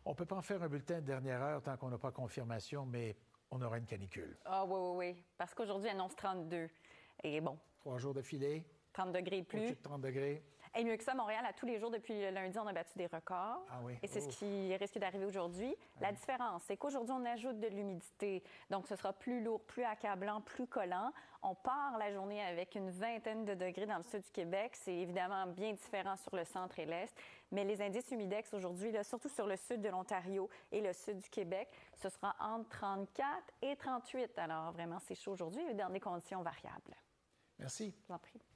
On ne peut pas en faire un bulletin de dernière heure tant qu'on n'a pas confirmation, mais on aura une canicule. Ah oui. Parce qu'aujourd'hui, annonce 32. Et bon. 3 jours de filet. 30 degrés et plus. Au-dessus de 30 degrés. Et mieux que ça, Montréal, à tous les jours depuis le lundi, on a battu des records. Ah oui. Et c'est ce qui risque d'arriver aujourd'hui. La différence, c'est qu'aujourd'hui, on ajoute de l'humidité. Donc, ce sera plus lourd, plus accablant, plus collant. On part la journée avec une vingtaine de degrés dans le sud du Québec. C'est évidemment bien différent sur le centre et l'est. Mais les indices humidex aujourd'hui, là, surtout sur le sud de l'Ontario et le sud du Québec, ce sera entre 34 et 38. Alors, vraiment, c'est chaud aujourd'hui dans des conditions variables. Merci. Je vous en prie.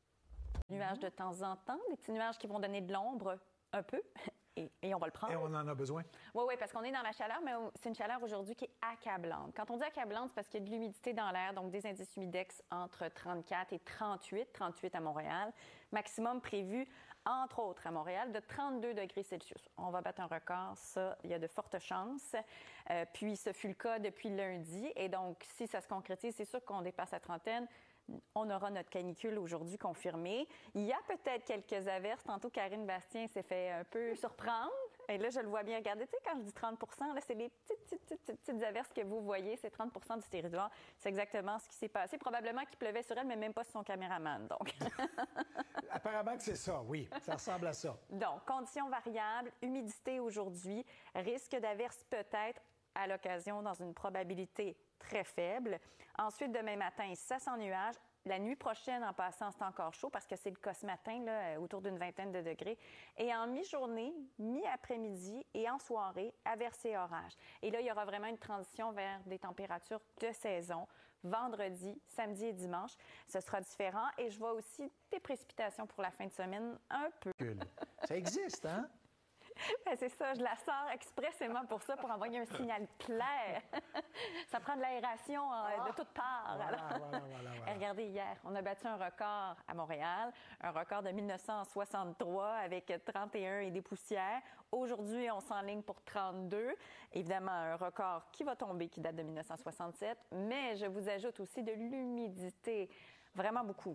Nuages de temps en temps, des petits nuages qui vont donner de l'ombre un peu, et on va le prendre. Et on en a besoin. Oui, parce qu'on est dans la chaleur, mais c'est une chaleur aujourd'hui qui est accablante. Quand on dit accablante, c'est parce qu'il y a de l'humidité dans l'air, donc des indices humidex entre 34 et 38, 38 à Montréal. Maximum prévu, entre autres à Montréal, de 32 degrés Celsius. On va battre un record, ça, il y a de fortes chances. Puis ce fut le cas depuis lundi, et donc si ça se concrétise, c'est sûr qu'on dépasse la trentaine. On aura notre canicule aujourd'hui confirmée. Il y a peut-être quelques averses. Tantôt, Karine Bastien s'est fait un peu surprendre. Et là, je le vois bien. Regardez, tu sais, quand je dis 30 là, c'est les petites averses que vous voyez. C'est 30 du territoire. C'est exactement ce qui s'est passé. Probablement qu'il pleuvait sur elle, mais même pas sur son caméraman. Donc. Apparemment que c'est ça, oui. Ça ressemble à ça. Donc, conditions variables, humidité aujourd'hui, risque d'averses peut-être à l'occasion dans une probabilité très faible. Ensuite, demain matin, ça sans nuages. La nuit prochaine, en passant, c'est encore chaud parce que c'est le cas ce matin, là, autour d'une vingtaine de degrés. Et en mi-journée, mi-après-midi et en soirée, averses et orages. Et là, il y aura vraiment une transition vers des températures de saison. Vendredi, samedi et dimanche, ce sera différent. Et je vois aussi des précipitations pour la fin de semaine, un peu. Ça existe, hein? Bien, c'est ça, je la sors expressément pour ça, pour envoyer un signal clair. Ça prend de l'aération de toutes parts. Voilà. Et regardez, hier, on a battu un record à Montréal, un record de 1963 avec 31 et des poussières. Aujourd'hui, on s'enligne pour 32. Évidemment, un record qui va tomber, qui date de 1967. Mais je vous ajoute aussi de l'humidité. Vraiment beaucoup.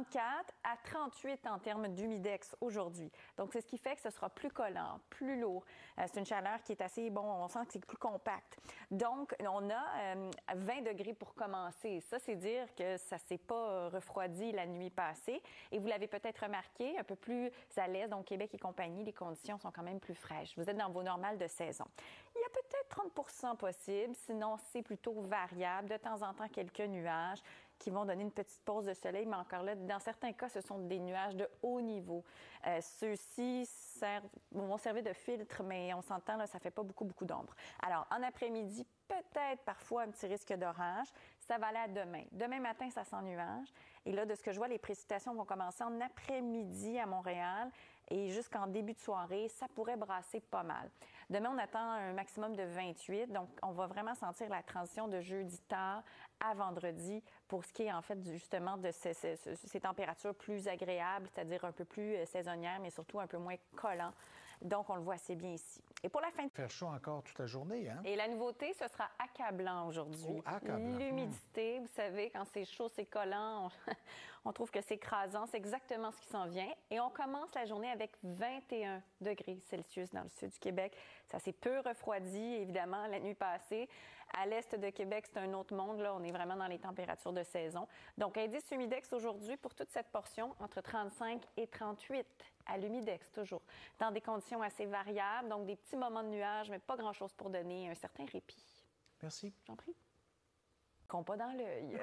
34 à 38 en termes d'humidex aujourd'hui. Donc, c'est ce qui fait que ce sera plus collant, plus lourd. C'est une chaleur qui est assez, on sent que c'est plus compact. Donc, on a 20 degrés pour commencer. Ça, c'est dire que ça s'est pas refroidi la nuit passée. Et vous l'avez peut-être remarqué, un peu plus à l'est, donc Québec et compagnie, les conditions sont quand même plus fraîches. Vous êtes dans vos normales de saison. Il y a peut-être 30 possible, sinon c'est plutôt variable. De temps en temps, quelques nuages qui vont donner une petite pause de soleil, mais encore là, dans certains cas, ce sont des nuages de haut niveau. Ceux-ci vont servir de filtre, mais on s'entend, là, ça fait pas beaucoup d'ombre. Alors, en après-midi, peut-être parfois un petit risque d'orage. Ça va aller à demain. Demain matin, ça sent nuage. Et là, de ce que je vois, les précipitations vont commencer en après-midi à Montréal et jusqu'en début de soirée, ça pourrait brasser pas mal. Demain, on attend un maximum de 28. Donc, on va vraiment sentir la transition de jeudi tard à vendredi pour ce qui est en fait justement de ces températures plus agréables, c'est-à-dire un peu plus saisonnières, mais surtout un peu moins collant. Donc, on le voit assez bien ici. Et pour la fin de... Faire chaud encore toute la journée, hein? Et la nouveauté, ce sera accablant aujourd'hui. Oh, accablant. L'humidité, vous savez, quand c'est chaud, c'est collant, on trouve que c'est écrasant. C'est exactement ce qui s'en vient. Et on commence la journée avec 21 degrés Celsius dans le sud du Québec. Ça s'est peu refroidi, évidemment, la nuit passée. À l'est de Québec, c'est un autre monde. Là, on est vraiment dans les températures de saison. Donc, indice humidex aujourd'hui pour toute cette portion, entre 35 et 38 à l'humidex, toujours. Dans des conditions assez variables, donc des petits moments de nuages, mais pas grand-chose pour donner un certain répit. Merci. J'en prie. Pas dans l'œil.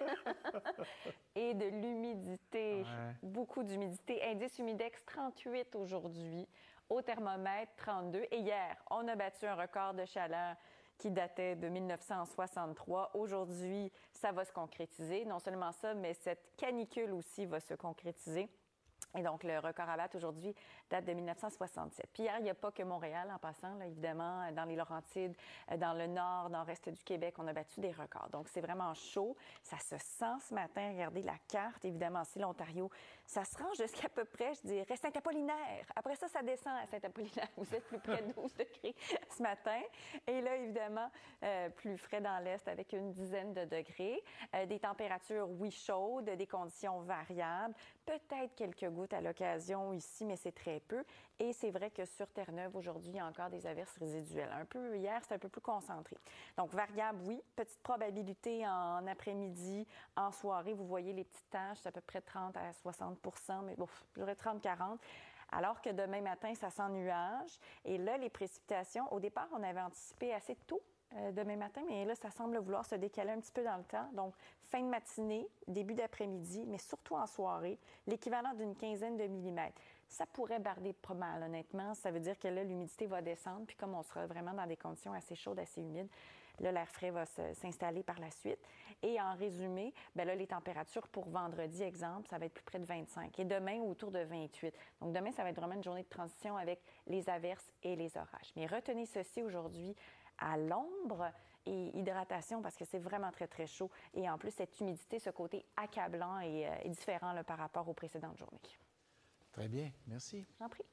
Et de l'humidité. Ouais. Beaucoup d'humidité. Indice humidex 38 aujourd'hui. Au thermomètre, 32. Et hier, on a battu un record de chaleur qui datait de 1963. Aujourd'hui, ça va se concrétiser. Non seulement ça, mais cette canicule aussi va se concrétiser. Et donc, le record à battre aujourd'hui date de 1967. Puis hier, il n'y a pas que Montréal en passant, là, évidemment, dans les Laurentides, dans le nord, nord-est du Québec, on a battu des records. Donc, c'est vraiment chaud. Ça se sent ce matin. Regardez la carte, évidemment, c'est l'Ontario. Ça se rend jusqu'à peu près, je dirais, Saint-Apollinaire. Après ça, ça descend à Saint-Apollinaire. Vous êtes plus près de 12 degrés ce matin. Et là, évidemment, plus frais dans l'est avec une dizaine de degrés. Des températures, oui, chaudes, des conditions variables. Peut-être quelques gouttes gouttes à l'occasion ici, mais c'est très peu. Et c'est vrai que sur Terre-Neuve, aujourd'hui, il y a encore des averses résiduelles. Un peu hier, c'est un peu plus concentré. Donc, variable, oui. Petite probabilité en après-midi, en soirée. Vous voyez les petites taches, c'est à peu près 30 à 60 mais bon, je dirais 30-40. Alors que demain matin, ça sent nuage. Et là, les précipitations, au départ, on avait anticipé assez tôt demain matin, mais là, ça semble vouloir se décaler un petit peu dans le temps. Donc, fin de matinée, début d'après-midi, mais surtout en soirée, l'équivalent d'une quinzaine de millimètres. Ça pourrait barder pas mal, honnêtement. Ça veut dire que là, l'humidité va descendre, puis comme on sera vraiment dans des conditions assez chaudes, assez humides, là, l'air frais va s'installer par la suite. Et en résumé, bien là, les températures pour vendredi, exemple, ça va être plus près de 25. Et demain, autour de 28. Donc, demain, ça va être vraiment une journée de transition avec les averses et les orages. Mais retenez ceci aujourd'hui à l'ombre et hydratation parce que c'est vraiment très, très chaud. Et en plus, cette humidité, ce côté accablant est différent là, par rapport aux précédentes journées. Très bien, merci. J'en prie.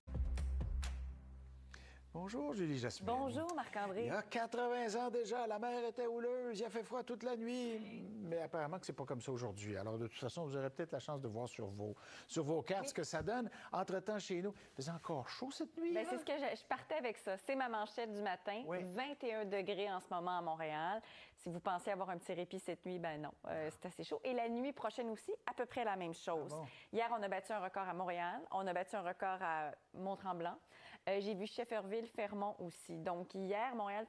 Bonjour, Julie Jasmine. Bonjour, Marc-André. Il y a 80 ans déjà, la mer était houleuse, il a fait froid toute la nuit, mais apparemment que c'est pas comme ça aujourd'hui. Alors, de toute façon, vous aurez peut-être la chance de voir sur vos cartes ce que ça donne. Entre-temps, chez nous, il faisait encore chaud cette nuit. Bien, c'est ce que je partais avec ça. C'est ma manchette du matin. Oui. 21 degrés en ce moment à Montréal. Si vous pensez avoir un petit répit cette nuit, ben non, c'est assez chaud. Et la nuit prochaine aussi, à peu près la même chose. Ah bon? Hier, on a battu un record à Montréal. On a battu un record à Mont-Tremblant. J'ai vu Shefferville, Fermont aussi. Donc, hier, Montréal,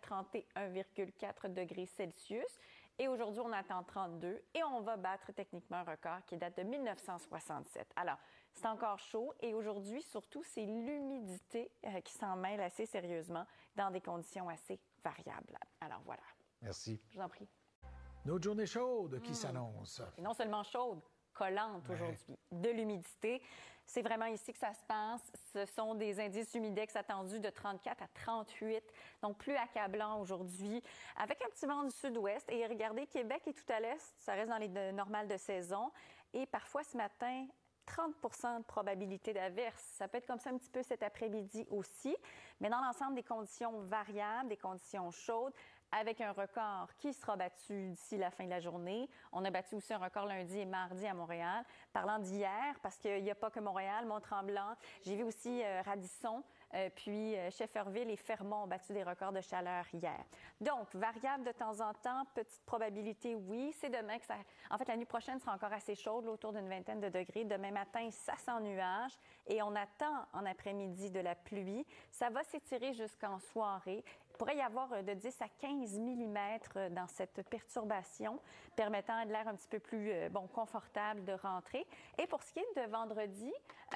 31,4 degrés Celsius. Et aujourd'hui, on attend 32. Et on va battre techniquement un record qui date de 1967. Alors, c'est encore chaud. Et aujourd'hui, surtout, c'est l'humidité qui s'en mêle assez sérieusement dans des conditions assez variables. Alors, voilà. Merci. Je vous en prie. Notre journée chaude qui s'annonce. Et non seulement chaude, collante aujourd'hui. De l'humidité. C'est vraiment ici que ça se passe. Ce sont des indices humidex attendus de 34 à 38, donc plus accablant aujourd'hui, avec un petit vent du sud-ouest. Et regardez, Québec est tout à l'est, ça reste dans les normales de saison. Et parfois, ce matin, 30 de probabilité d'averse. Ça peut être comme ça un petit peu cet après-midi aussi. Mais dans l'ensemble, des conditions variables, des conditions chaudes, avec un record qui sera battu d'ici la fin de la journée. On a battu aussi un record lundi et mardi à Montréal. Parlant d'hier, parce qu'il n'y a pas que Montréal, Mont-Tremblant, j'ai vu aussi Radisson, puis Shefferville et Fermont ont battu des records de chaleur hier. Donc, variable de temps en temps, petite probabilité, oui. C'est demain que ça... En fait, la nuit prochaine sera encore assez chaude, là, autour d'une vingtaine de degrés. Demain matin, ça sent nuage et on attend en après-midi de la pluie. Ça va s'étirer jusqu'en soirée. Il pourrait y avoir de 10 à 15 mm dans cette perturbation, permettant de l'air un petit peu plus confortable de rentrer. Et pour ce qui est de vendredi,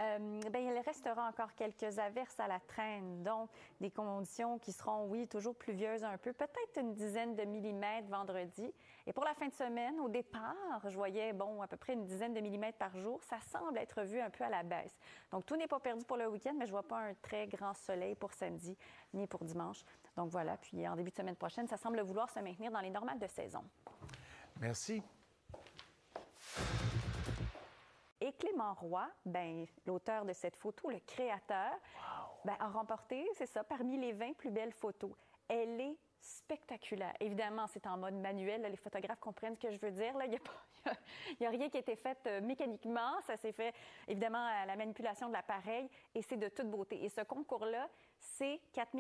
il restera encore quelques averses à la traîne, donc des conditions qui seront, oui, toujours pluvieuses un peu, peut-être une dizaine de millimètres vendredi. Et pour la fin de semaine, au départ, je voyais, à peu près une dizaine de millimètres par jour. Ça semble être vu un peu à la baisse. Donc, tout n'est pas perdu pour le week-end, mais je ne vois pas un très grand soleil pour samedi ni pour dimanche. Donc, voilà. Puis, en début de semaine prochaine, ça semble vouloir se maintenir dans les normales de saison. Merci. Et Clément Roy, l'auteur de cette photo, le créateur, a remporté, c'est ça, parmi les 20 plus belles photos. Elle est spectaculaire. Évidemment, c'est en mode manuel. Là, les photographes comprennent ce que je veux dire. Là, il n'y a rien qui a été fait mécaniquement. Ça s'est fait, évidemment, à la manipulation de l'appareil et c'est de toute beauté. Et ce concours-là, c'est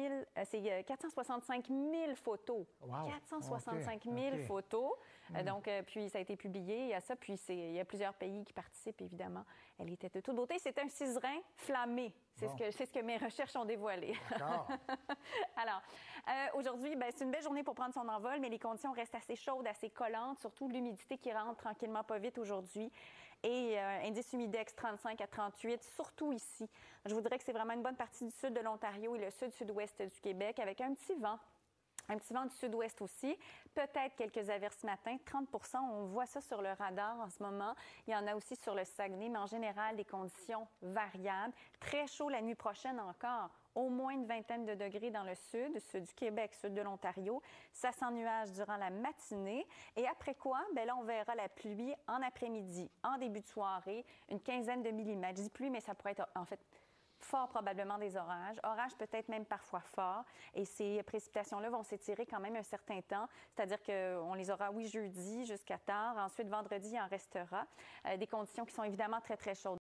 465 000 photos. Wow. 465 000 photos. Donc, puis ça a été publié. Il y a ça. Puis il y a plusieurs pays qui participent, évidemment. Elle était de toute beauté. C'est un suzerain flammé. C'est ce que mes recherches ont dévoilé. Alors, aujourd'hui, c'est une belle journée pour prendre son envol, mais les conditions restent assez chaudes, assez collantes, surtout l'humidité qui rentre tranquillement pas vite aujourd'hui. Et indice humidex 35 à 38, surtout ici. Je vous dirais que c'est vraiment une bonne partie du sud de l'Ontario et le sud-sud-ouest du Québec, avec un petit vent. Un petit vent du sud-ouest aussi. Peut-être quelques averses ce matin. 30 on voit ça sur le radar en ce moment. Il y en a aussi sur le Saguenay, mais en général, des conditions variables. Très chaud la nuit prochaine encore. Au moins une vingtaine de degrés dans le sud du Québec, sud de l'Ontario. Ça sent nuage durant la matinée. Et après quoi? Là, on verra la pluie en après-midi, en début de soirée, une quinzaine de millimètres. Je dis pluie, mais ça pourrait être, en fait, fort probablement des orages. Orages peut-être même parfois forts. Et ces précipitations-là vont s'étirer quand même un certain temps. C'est-à-dire qu'on les aura, oui, jeudi jusqu'à tard. Ensuite, vendredi, il en restera. Des conditions qui sont évidemment très, très chaudes.